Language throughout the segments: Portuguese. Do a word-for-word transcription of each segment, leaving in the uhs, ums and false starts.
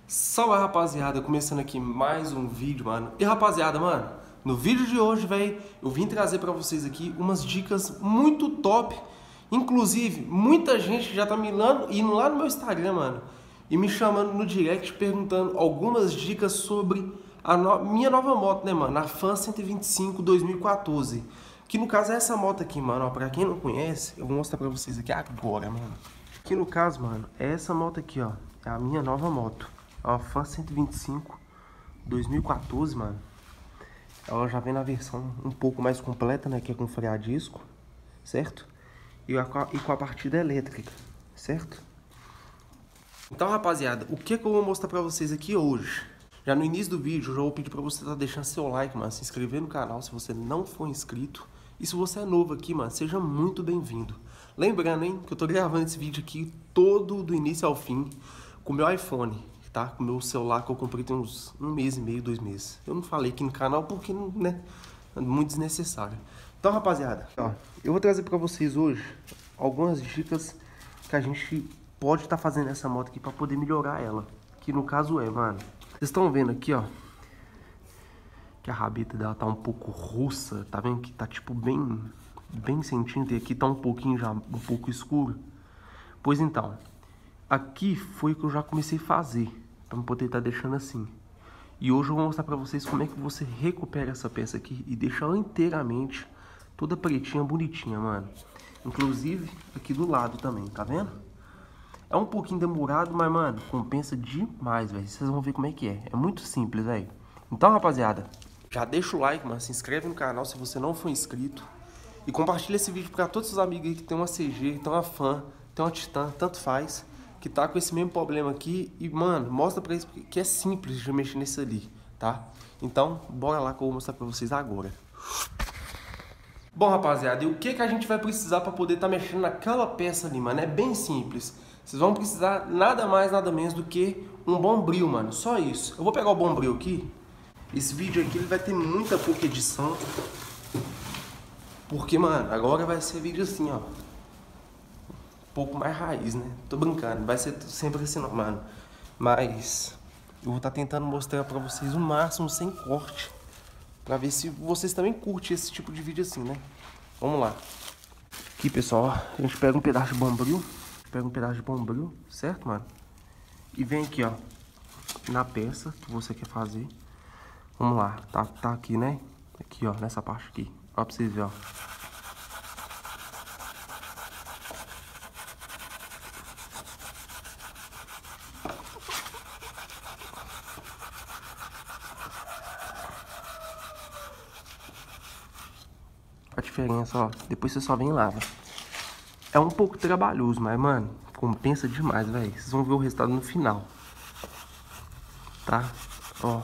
Salve rapaziada, começando aqui mais um vídeo, mano. E rapaziada, mano, no vídeo de hoje, velho, eu vim trazer pra vocês aqui umas dicas muito top. Inclusive, muita gente já tá me indo, indo lá no meu Instagram, mano, e me chamando no direct perguntando algumas dicas sobre a no... minha nova moto, né, mano? A Fan cento e vinte e cinco dois mil e quatorze. Que no caso é essa moto aqui, mano, ó, pra quem não conhece, eu vou mostrar pra vocês aqui agora, mano. Que no caso, mano, é essa moto aqui, ó, é a minha nova moto. É uma Fan cento e vinte e cinco dois mil e quatorze, mano. Ela já vem na versão um pouco mais completa, né, que é com freio a disco, certo? E, a, e com a partida elétrica, certo? Então, rapaziada, o que que eu vou mostrar pra vocês aqui hoje? Já no início do vídeo, eu já vou pedir pra você estar tá deixando seu like, mano, se inscrever no canal se você não for inscrito. E se você é novo aqui, mano, seja muito bem-vindo. Lembrando, hein, que eu tô gravando esse vídeo aqui todo do início ao fim com o meu iPhone, tá? Com o meu celular que eu comprei tem uns um mês e meio, dois meses. Eu não falei aqui no canal porque, né, é muito desnecessário. Então, rapaziada, ó, eu vou trazer pra vocês hoje algumas dicas que a gente pode estar tá fazendo essa moto aqui pra poder melhorar ela. Que no caso é, mano, vocês estão vendo aqui, ó, que a rabeta dela tá um pouco russa, tá vendo? Que tá tipo bem, bem centímetro e aqui tá um pouquinho já, um pouco escuro. Pois então, aqui foi o que eu já comecei a fazer, pra poder estar tá deixando assim. E hoje eu vou mostrar pra vocês como é que você recupera essa peça aqui e deixa ela inteiramente, toda pretinha, bonitinha, mano. Inclusive, aqui do lado também, tá vendo? É um pouquinho demorado, mas, mano, compensa demais, velho. Vocês vão ver como é que é. É muito simples, velho. Então, rapaziada, já deixa o like, mano. Se inscreve no canal se você não for inscrito. E compartilha esse vídeo pra todos os amigos aí que tem uma C G, tem uma Fan, tem uma Titan, tanto faz, que tá com esse mesmo problema aqui. E, mano, mostra pra eles que é simples de mexer nesse ali, tá? Então, bora lá que eu vou mostrar pra vocês agora. Bom, rapaziada, e o que que a gente vai precisar pra poder tá mexendo naquela peça ali, mano? É bem simples. Vocês vão precisar nada mais, nada menos do que um bombril, mano. Só isso. Eu vou pegar o bombril aqui. Esse vídeo aqui ele vai ter muita pouca edição. Porque, mano, agora vai ser vídeo assim, ó. Um pouco mais raiz, né? Tô brincando. Vai ser sempre assim, não, mano. Mas eu vou estar tentando mostrar pra vocês o máximo sem corte. Pra ver se vocês também curtem esse tipo de vídeo assim, né? Vamos lá. Aqui, pessoal, a gente pega um pedaço de bombril. Pega um pedaço de bombril, certo, mano? E vem aqui, ó, na peça que você quer fazer. Vamos lá, tá, tá aqui, né? Aqui, ó, nessa parte aqui. Ó, pra vocês verem, ó. A diferença, ó, depois você só vem e lava. É um pouco trabalhoso, mas, mano, compensa demais, velho. Vocês vão ver o resultado no final. Tá? Ó.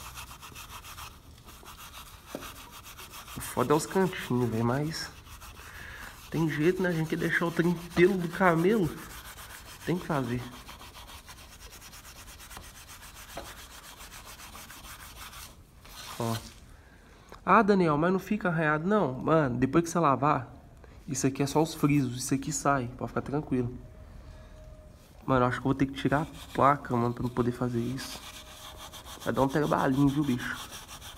O foda é os cantinhos, velho, mas tem jeito, né? A gente quer deixar o trem pelo do camelo. Tem que fazer. Ó. Ah, Daniel, mas não fica arranhado. Não, mano, depois que você lavar, isso aqui é só os frisos. Isso aqui sai, pode ficar tranquilo. Mano, eu acho que eu vou ter que tirar a placa, mano, pra não poder fazer isso. Vai dar um trabalhinho, viu, bicho?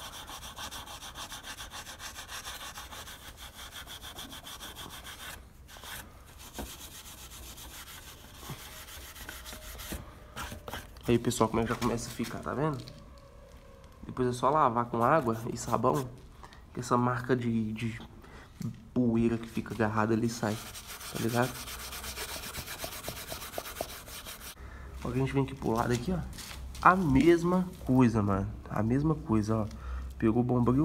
Aí, pessoal, como é que já começa a ficar, tá vendo? Depois é só lavar com água e sabão. Que essa marca de, de poeira que fica agarrada ali sai, tá ligado? Ó, a gente vem aqui pro lado aqui, ó. A mesma coisa, mano. A mesma coisa, ó. Pegou o bombril.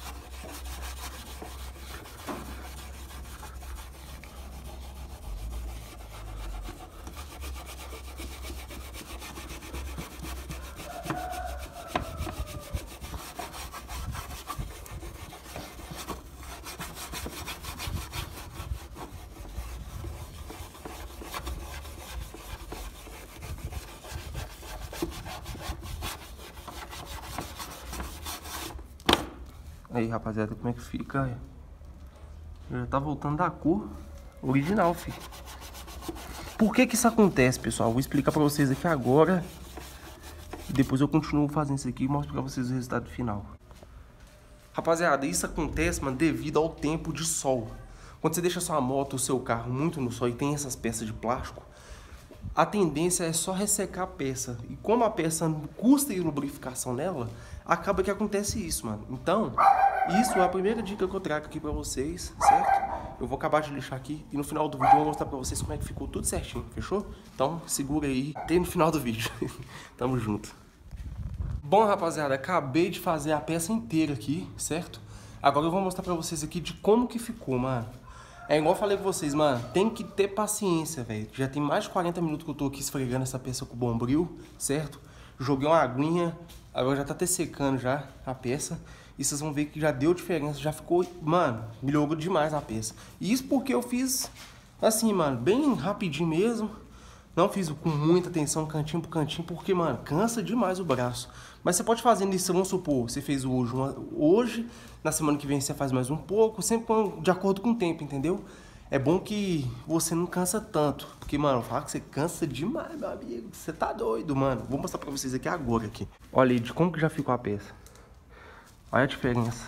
Aí, rapaziada, como é que fica? Já tá voltando da cor original, filho. Por que que isso acontece, pessoal? Vou explicar pra vocês aqui agora. depois eu continuo fazendo isso aqui e mostro pra vocês o resultado final. Rapaziada, isso acontece, mano, devido ao tempo de sol. Quando você deixa sua moto ou seu carro muito no sol e tem essas peças de plástico, a tendência é só ressecar a peça. E como a peça custa lubrificação nela, acaba que acontece isso, mano. Então, isso é a primeira dica que eu trago aqui pra vocês, certo? Eu vou acabar de lixar aqui e no final do vídeo eu vou mostrar pra vocês como é que ficou tudo certinho, fechou? Então, segura aí, até no final do vídeo. Tamo junto. Bom, rapaziada, acabei de fazer a peça inteira aqui, certo? Agora eu vou mostrar pra vocês aqui de como que ficou, mano. É igual eu falei com vocês, mano, tem que ter paciência, velho. Já tem mais de quarenta minutos que eu tô aqui esfregando essa peça com bombril, certo? Joguei uma aguinha, agora já tá até secando já a peça. E vocês vão ver que já deu diferença, já ficou, mano, melhorou demais a peça. E isso porque eu fiz, assim, mano, bem rapidinho mesmo. Não fiz com muita atenção, cantinho por cantinho, porque, mano, cansa demais o braço. Mas você pode fazer isso, vamos supor, você fez hoje, uma, hoje, na semana que vem você faz mais um pouco, sempre de acordo com o tempo, entendeu? É bom que você não cansa tanto, porque, mano, fala que você cansa demais, meu amigo, você tá doido, mano. Vou mostrar pra vocês aqui agora, aqui. Olha aí, de como que já ficou a peça. Olha a diferença.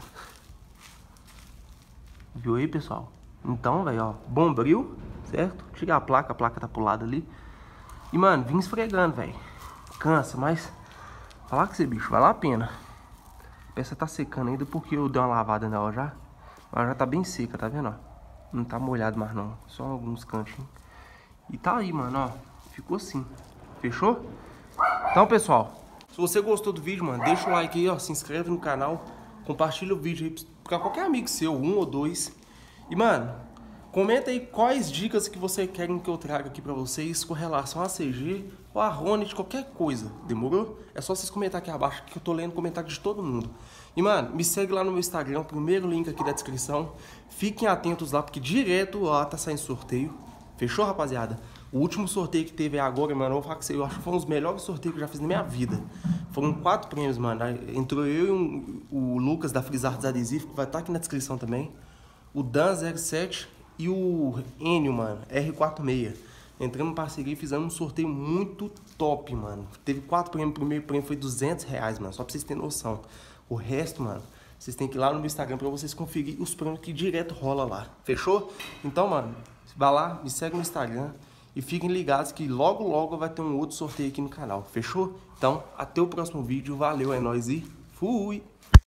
Viu aí, pessoal? Então, velho, ó, bombril, certo? Tira a placa, a placa tá pro lado ali. E, mano, vim esfregando, velho. Cansa, mas falar com você, bicho, vale a pena. A peça tá secando ainda porque eu dei uma lavada nela já. Ela já tá bem seca, tá vendo, ó? Não tá molhado mais não, só alguns cantinhos. E tá aí, mano, ó. Ficou assim, fechou? Então, pessoal, se você gostou do vídeo, mano, deixa o like aí, ó. Se inscreve no canal, compartilha o vídeo aí pra qualquer amigo seu, um ou dois. E, mano, comenta aí quais dicas que você querem que eu traga aqui pra vocês com relação a C G ou a Hornet, qualquer coisa, demorou? É só vocês comentar aqui abaixo que eu tô lendo comentário de todo mundo. E, mano, me segue lá no meu Instagram, primeiro link aqui da descrição. Fiquem atentos lá, porque direto lá tá saindo sorteio. Fechou, rapaziada? O último sorteio que teve agora, mano, eu vou falar que eu acho que foi um dos melhores sorteios que eu já fiz na minha vida. Foram quatro prêmios, mano. Entrou eu e um, o Lucas da Frisarts Adesivo, que vai estar aqui na descrição também. O Dan zero sete e o Enio, mano, R quarenta e seis. Entramos em parceria e fizemos um sorteio muito top, mano. Teve quatro prêmios, o primeiro prêmio foi duzentos reais, mano, só pra vocês terem noção. O resto, mano, vocês têm que ir lá no meu Instagram pra vocês conferir os prêmios que direto rola lá. Fechou? Então, mano, vai lá, me segue no Instagram e fiquem ligados que logo, logo vai ter um outro sorteio aqui no canal. Fechou? Então, até o próximo vídeo. Valeu, é nóis e fui!